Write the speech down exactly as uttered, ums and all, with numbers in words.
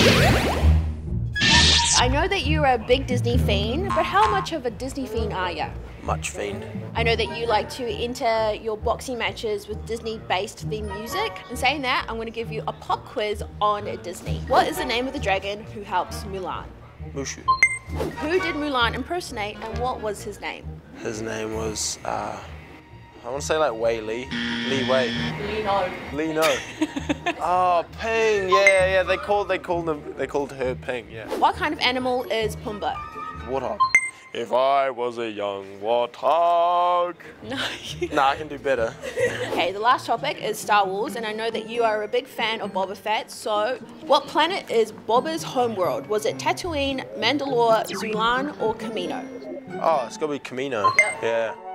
I know that you're a big Disney fiend, but how much of a Disney fiend are you? Much fiend. I know that you like to enter your boxing matches with Disney-based theme music. In saying that, I'm going to give you a pop quiz on Disney. What is the name of the dragon who helps Mulan? Mushu. Who did Mulan impersonate and what was his name? His name was, uh, I want to say like Wei Li. Li Wei. Li No. Li No. Oh, Ping. Yeah, yeah. They called, they called them, they called her Ping. Yeah. What kind of animal is Pumbaa? Warthog. If I was a young warthog. No. Nah, I can do better. Okay, the last topic is Star Wars, and I know that you are a big fan of Boba Fett, so what planet is Boba's homeworld? Was it Tatooine, Mandalore, Zulan, or Kamino? Oh, it's got to be Camino. Yep. Yeah.